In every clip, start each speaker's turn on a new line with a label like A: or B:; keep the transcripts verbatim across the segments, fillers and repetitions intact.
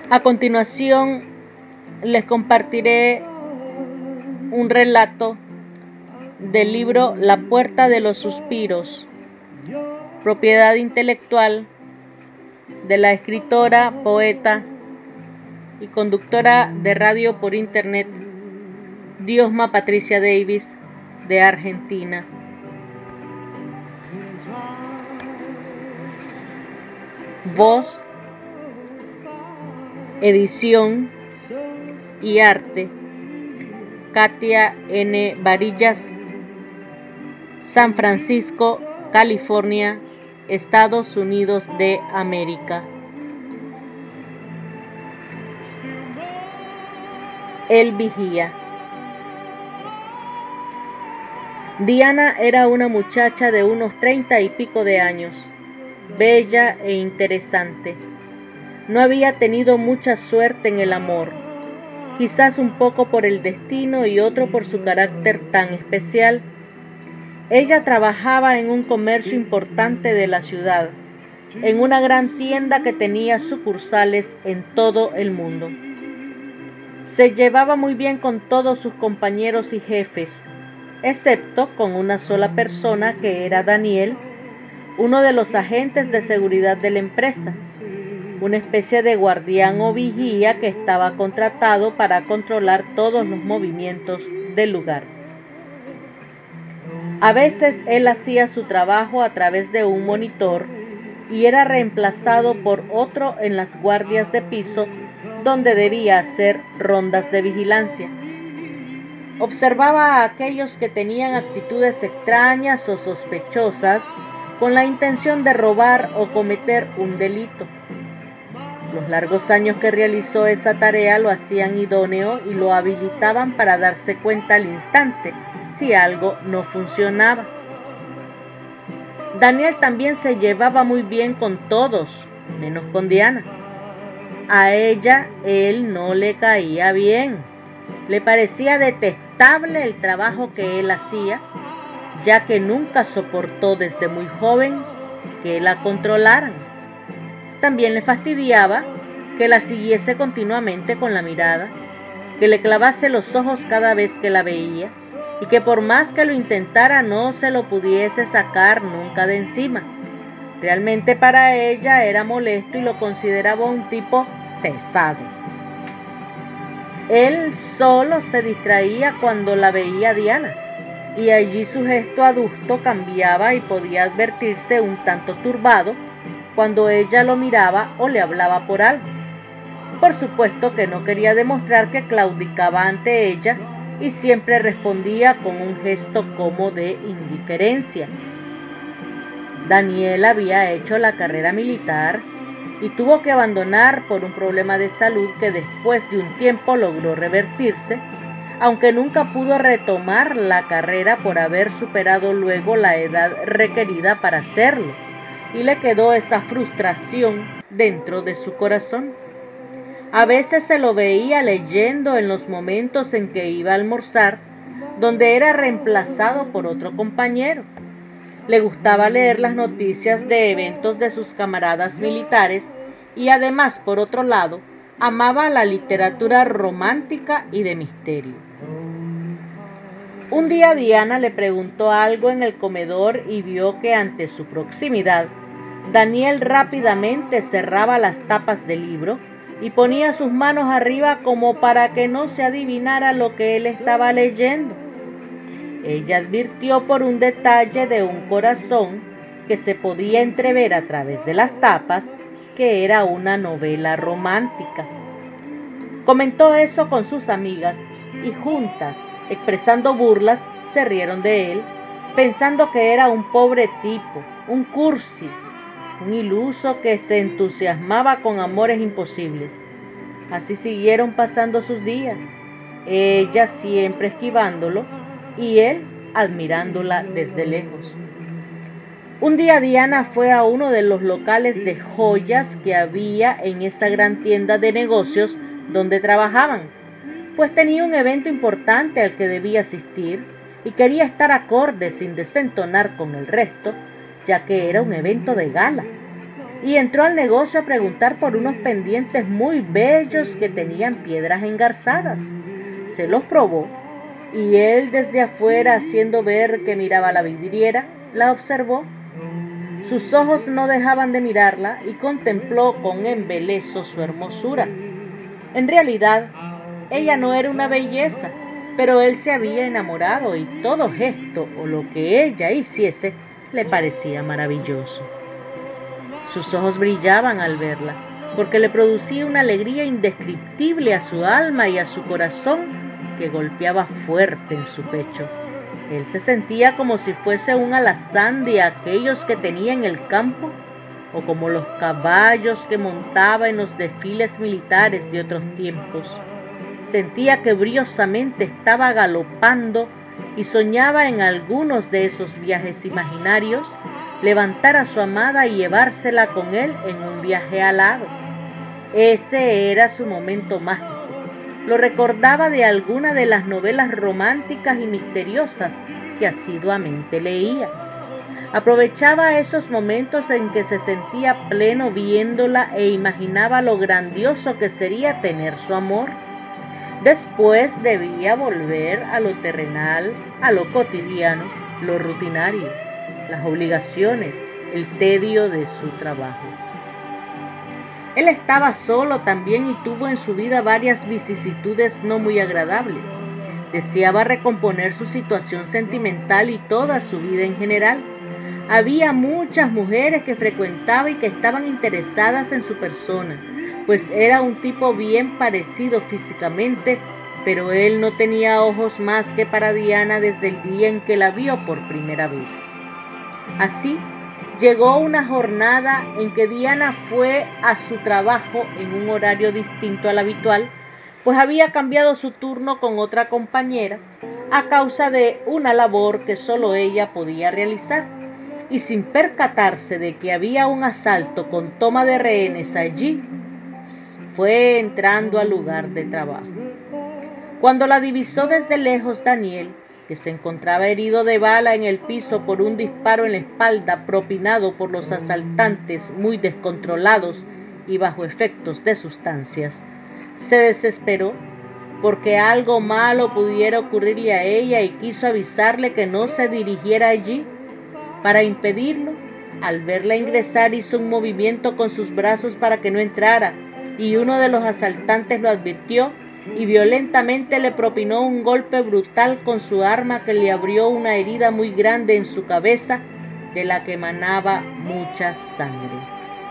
A: A continuación, les compartiré un relato del libro La Puerta de los Suspiros, propiedad intelectual de la escritora, poeta y conductora de radio por internet, Diosma Patricia Davis, de Argentina. Voz, edición y arte, Katia N. Varillas, San Francisco, California, Estados Unidos de América. El vigía. Diana era una muchacha de unos treinta y pico de años, bella e interesante. No había tenido mucha suerte en el amor, quizás un poco por el destino y otro por su carácter tan especial. Ella trabajaba en un comercio importante de la ciudad, en una gran tienda que tenía sucursales en todo el mundo. Se llevaba muy bien con todos sus compañeros y jefes, excepto con una sola persona que era Daniel, uno de los agentes de seguridad de la empresa, una especie de guardián o vigía que estaba contratado para controlar todos los movimientos del lugar. A veces él hacía su trabajo a través de un monitor y era reemplazado por otro en las guardias de piso, donde debía hacer rondas de vigilancia. Observaba a aquellos que tenían actitudes extrañas o sospechosas con la intención de robar o cometer un delito. Los largos años que realizó esa tarea lo hacían idóneo y lo habilitaban para darse cuenta al instante si algo no funcionaba. Daniel también se llevaba muy bien con todos, menos con Diana. A ella él no le caía bien. Le parecía detestable el trabajo que él hacía, ya que nunca soportó desde muy joven que la controlaran. También le fastidiaba que la siguiese continuamente con la mirada, que le clavase los ojos cada vez que la veía y que por más que lo intentara no se lo pudiese sacar nunca de encima. Realmente para ella era molesto y lo consideraba un tipo pesado. Él solo se distraía cuando la veía Diana, y allí su gesto adusto cambiaba y podía advertirse un tanto turbado cuando ella lo miraba o le hablaba por algo. Por supuesto que no quería demostrar que claudicaba ante ella y siempre respondía con un gesto como de indiferencia. Daniel había hecho la carrera militar y tuvo que abandonar por un problema de salud que después de un tiempo logró revertirse, aunque nunca pudo retomar la carrera por haber superado luego la edad requerida para hacerlo, y le quedó esa frustración dentro de su corazón. A veces se lo veía leyendo en los momentos en que iba a almorzar, donde era reemplazado por otro compañero. Le gustaba leer las noticias de eventos de sus camaradas militares y además, por otro lado, amaba la literatura romántica y de misterio. Un día Diana le preguntó algo en el comedor y vio que ante su proximidad, Daniel rápidamente cerraba las tapas del libro y ponía sus manos arriba como para que no se adivinara lo que él estaba leyendo. Ella advirtió por un detalle de un corazón que se podía entrever a través de las tapas que era una novela romántica. Comentó eso con sus amigas y juntas, expresando burlas, se rieron de él, pensando que era un pobre tipo, un cursi, un iluso que se entusiasmaba con amores imposibles. Así siguieron pasando sus días, ella siempre esquivándolo y él admirándola desde lejos. Un día Diana fue a uno de los locales de joyas que había en esa gran tienda de negocios donde trabajaban, pues tenía un evento importante al que debía asistir y quería estar acorde sin desentonar con el resto, ya que era un evento de gala. y entró al negocio a preguntar por unos pendientes muy bellos que tenían piedras engarzadas. Se los probó y él desde afuera, haciendo ver que miraba la vidriera, la observó. Sus ojos no dejaban de mirarla y contempló con embeleso su hermosura. En realidad, ella no era una belleza, pero él se había enamorado y todo gesto o lo que ella hiciese le parecía maravilloso. Sus ojos brillaban al verla, porque le producía una alegría indescriptible a su alma y a su corazón que golpeaba fuerte en su pecho. Él se sentía como si fuese un alazán de aquellos que tenía en el campo, o como los caballos que montaba en los desfiles militares de otros tiempos. Sentía que briosamente estaba galopando y soñaba en algunos de esos viajes imaginarios levantar a su amada y llevársela con él en un viaje alado. Ese era su momento mágico. Lo recordaba de alguna de las novelas románticas y misteriosas que asiduamente leía. Aprovechaba esos momentos en que se sentía pleno viéndola e imaginaba lo grandioso que sería tener su amor. Después debía volver a lo terrenal, a lo cotidiano, lo rutinario, las obligaciones, el tedio de su trabajo. Él estaba solo también y tuvo en su vida varias vicisitudes no muy agradables. Deseaba recomponer su situación sentimental y toda su vida en general. Había muchas mujeres que frecuentaba y que estaban interesadas en su persona, pues era un tipo bien parecido físicamente, pero él no tenía ojos más que para Diana desde el día en que la vio por primera vez. Así, llegó una jornada en que Diana fue a su trabajo en un horario distinto al habitual, pues había cambiado su turno con otra compañera a causa de una labor que solo ella podía realizar, y sin percatarse de que había un asalto con toma de rehenes allí, fue entrando al lugar de trabajo. Cuando la divisó desde lejos Daniel, que se encontraba herido de bala en el piso por un disparo en la espalda propinado por los asaltantes muy descontrolados y bajo efectos de sustancias, se desesperó porque algo malo pudiera ocurrirle a ella y quiso avisarle que no se dirigiera allí. Para impedirlo, al verla ingresar hizo un movimiento con sus brazos para que no entrara, y uno de los asaltantes lo advirtió y violentamente le propinó un golpe brutal con su arma que le abrió una herida muy grande en su cabeza, de la que emanaba mucha sangre.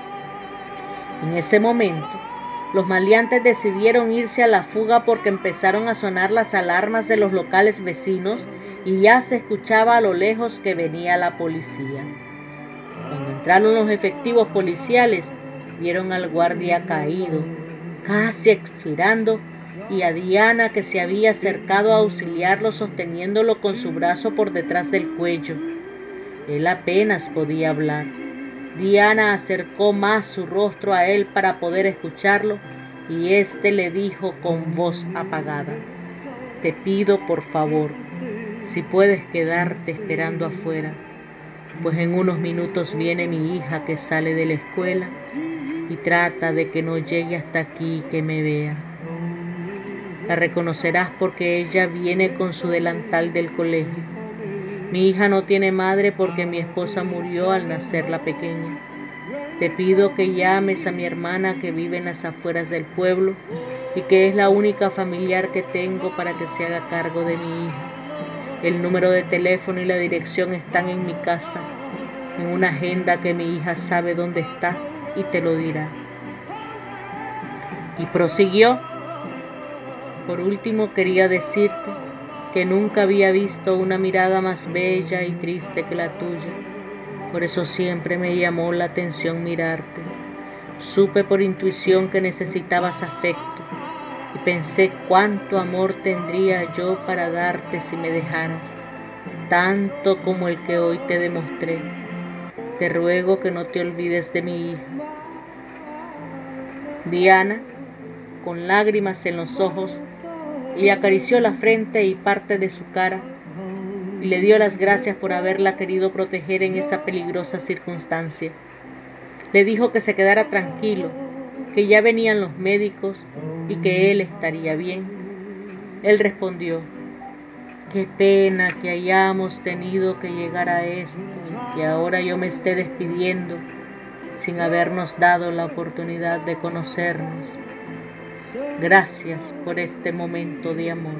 A: En ese momento, los maleantes decidieron irse a la fuga porque empezaron a sonar las alarmas de los locales vecinos y ya se escuchaba a lo lejos que venía la policía. Cuando entraron los efectivos policiales, vieron al guardia caído, casi expirando, y a Diana, que se había acercado a auxiliarlo sosteniéndolo con su brazo por detrás del cuello. Él apenas podía hablar. Diana acercó más su rostro a él para poder escucharlo, y éste le dijo con voz apagada: «Te pido por favor, si puedes quedarte esperando afuera, pues en unos minutos viene mi hija que sale de la escuela y trata de que no llegue hasta aquí y que me vea. La reconocerás porque ella viene con su delantal del colegio. Mi hija no tiene madre porque mi esposa murió al nacer la pequeña. Te pido que llames a mi hermana que vive en las afueras del pueblo y que es la única familiar que tengo para que se haga cargo de mi hija. El número de teléfono y la dirección están en mi casa, en una agenda que mi hija sabe dónde está y te lo dirá». Y prosiguió: «Por último quería decirte que nunca había visto una mirada más bella y triste que la tuya. Por eso siempre me llamó la atención mirarte. Supe por intuición que necesitabas afecto y pensé cuánto amor tendría yo para darte si me dejaras, tanto como el que hoy te demostré. Te ruego que no te olvides de mi hija». Diana, con lágrimas en los ojos, le acarició la frente y parte de su cara y le dio las gracias por haberla querido proteger en esa peligrosa circunstancia. Le dijo que se quedara tranquilo, que ya venían los médicos y que él estaría bien. Él respondió: qué pena que hayamos tenido que llegar a esto y que ahora yo me esté despidiendo sin habernos dado la oportunidad de conocernos. Gracias por este momento de amor.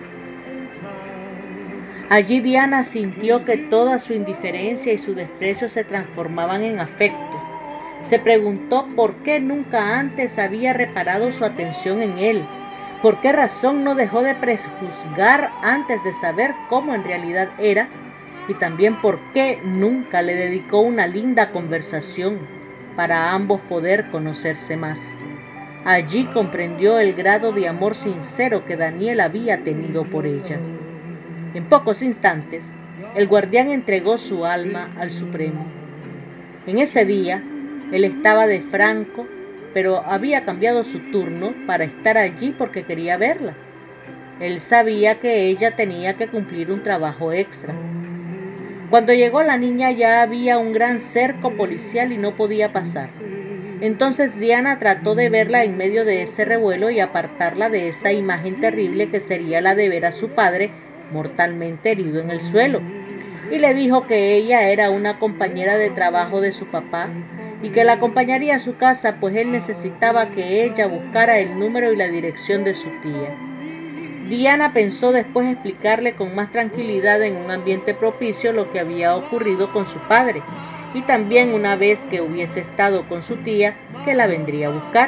A: Allí Diana sintió que toda su indiferencia y su desprecio se transformaban en afecto. Se preguntó por qué nunca antes había reparado su atención en él, por qué razón no dejó de prejuzgar antes de saber cómo en realidad era, y también por qué nunca le dedicó una linda conversación para ambos poder conocerse más. Allí comprendió el grado de amor sincero que Daniel había tenido por ella. En pocos instantes, el guardián entregó su alma al Supremo. En ese día, él estaba de franco, pero había cambiado su turno para estar allí porque quería verla. Él sabía que ella tenía que cumplir un trabajo extra. Cuando llegó la niña ya había un gran cerco policial y no podía pasar. Entonces Diana trató de verla en medio de ese revuelo y apartarla de esa imagen terrible que sería la de ver a su padre mortalmente herido en el suelo. Y le dijo que ella era una compañera de trabajo de su papá y que la acompañaría a su casa, pues él necesitaba que ella buscara el número y la dirección de su tía. Diana pensó después explicarle con más tranquilidad en un ambiente propicio lo que había ocurrido con su padre, y también una vez que hubiese estado con su tía, que la vendría a buscar.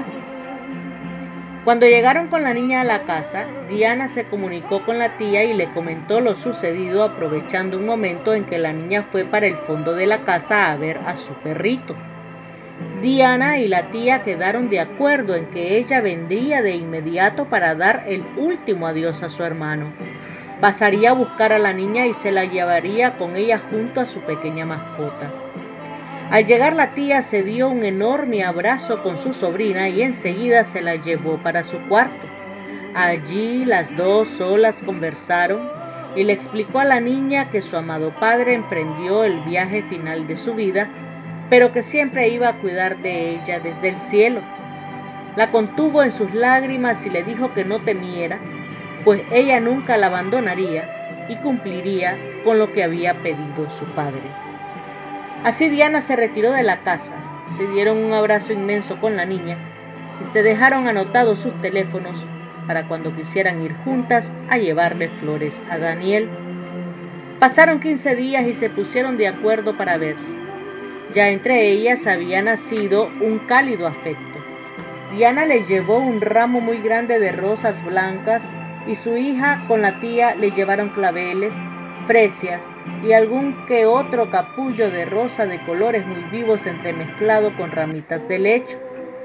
A: Cuando llegaron con la niña a la casa, Diana se comunicó con la tía y le comentó lo sucedido, aprovechando un momento en que la niña fue para el fondo de la casa a ver a su perrito. Diana y la tía quedaron de acuerdo en que ella vendría de inmediato para dar el último adiós a su hermano. Pasaría a buscar a la niña y se la llevaría con ella junto a su pequeña mascota. Al llegar la tía se dio un enorme abrazo con su sobrina y enseguida se la llevó para su cuarto. Allí las dos solas conversaron y le explicó a la niña que su amado padre emprendió el viaje final de su vida, pero que siempre iba a cuidar de ella desde el cielo. La contuvo en sus lágrimas y le dijo que no temiera, pues ella nunca la abandonaría y cumpliría con lo que había pedido su padre. Así Diana se retiró de la casa, se dieron un abrazo inmenso con la niña y se dejaron anotados sus teléfonos para cuando quisieran ir juntas a llevarle flores a Daniel. Pasaron quince días y se pusieron de acuerdo para verse. Ya entre ellas había nacido un cálido afecto. Diana le llevó un ramo muy grande de rosas blancas y su hija con la tía le llevaron claveles, fresias y algún que otro capullo de rosa de colores muy vivos entremezclado con ramitas de lecho.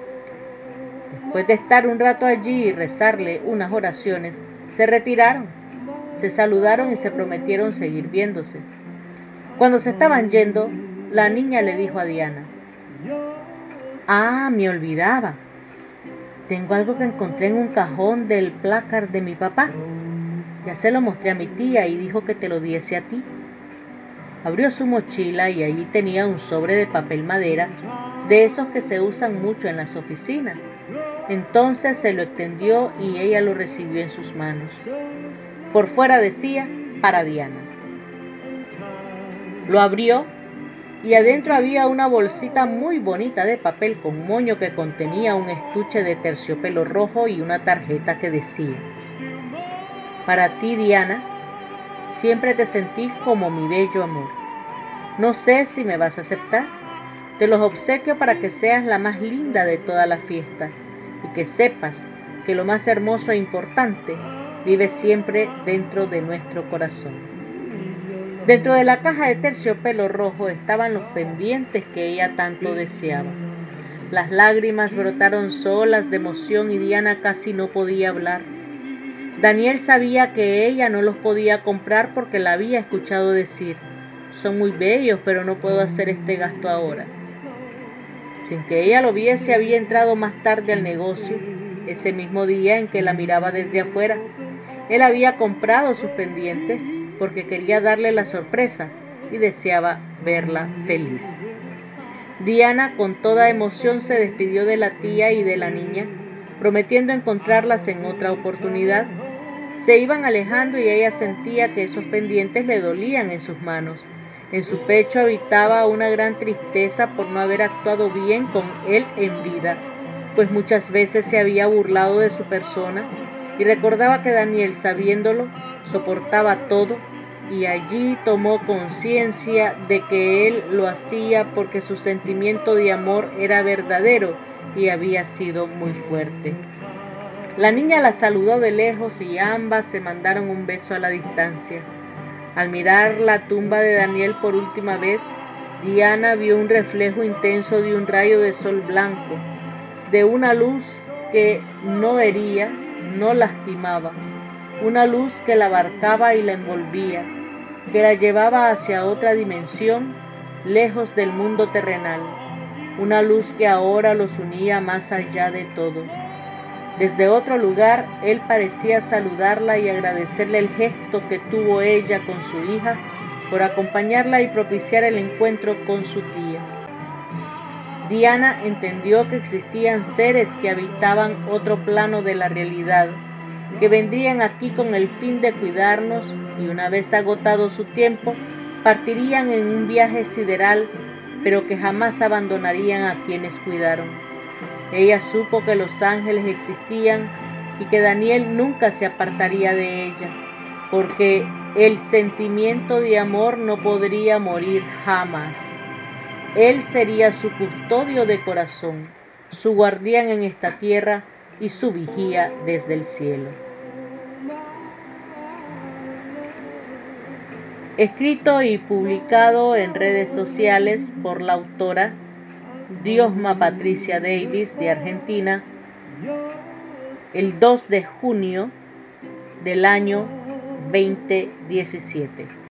A: Después de estar un rato allí y rezarle unas oraciones, se retiraron, se saludaron y se prometieron seguir viéndose. Cuando se estaban yendo, la niña le dijo a Diana: «Ah, me olvidaba. Tengo algo que encontré en un cajón del placard de mi papá. Ya se lo mostré a mi tía y dijo que te lo diese a ti». Abrió su mochila y allí tenía un sobre de papel madera, de esos que se usan mucho en las oficinas. Entonces se lo extendió y ella lo recibió en sus manos. Por fuera decía: «Para Diana». Lo abrió y adentro había una bolsita muy bonita de papel con moño que contenía un estuche de terciopelo rojo y una tarjeta que decía: «Para ti, Diana, siempre te sentí como mi bello amor. No sé si me vas a aceptar. Te los obsequio para que seas la más linda de toda la fiesta y que sepas que lo más hermoso e importante vive siempre dentro de nuestro corazón». Dentro de la caja de terciopelo rojo estaban los pendientes que ella tanto deseaba. Las lágrimas brotaron solas de emoción y Diana casi no podía hablar. Daniel sabía que ella no los podía comprar porque la había escuchado decir: «Son muy bellos, pero no puedo hacer este gasto ahora». Sin que ella lo viese, había entrado más tarde al negocio, ese mismo día en que la miraba desde afuera. Él había comprado sus pendientes porque quería darle la sorpresa y deseaba verla feliz. Diana con toda emoción se despidió de la tía y de la niña, prometiendo encontrarlas en otra oportunidad. Se iban alejando y ella sentía que esos pendientes le dolían en sus manos. En su pecho habitaba una gran tristeza por no haber actuado bien con él en vida, pues muchas veces se había burlado de su persona, y recordaba que Daniel, sabiéndolo, soportaba todo, y allí tomó conciencia de que él lo hacía porque su sentimiento de amor era verdadero y había sido muy fuerte. La niña la saludó de lejos y ambas se mandaron un beso a la distancia. Al mirar la tumba de Daniel por última vez, Diana vio un reflejo intenso de un rayo de sol blanco, de una luz que no hería, no lastimaba, una luz que la abarcaba y la envolvía, que la llevaba hacia otra dimensión, lejos del mundo terrenal, una luz que ahora los unía más allá de todo. Desde otro lugar, él parecía saludarla y agradecerle el gesto que tuvo ella con su hija por acompañarla y propiciar el encuentro con su tía. Diana entendió que existían seres que habitaban otro plano de la realidad, que vendrían aquí con el fin de cuidarnos y una vez agotado su tiempo, partirían en un viaje sideral, pero que jamás abandonarían a quienes cuidaron. Ella supo que los ángeles existían y que Daniel nunca se apartaría de ella, porque el sentimiento de amor no podría morir jamás. Él sería su custodio de corazón, su guardián en esta tierra y su vigía desde el cielo. Escrito y publicado en redes sociales por la autora Diosma Patricia Davis, de Argentina, el dos de junio del año veinte diecisiete.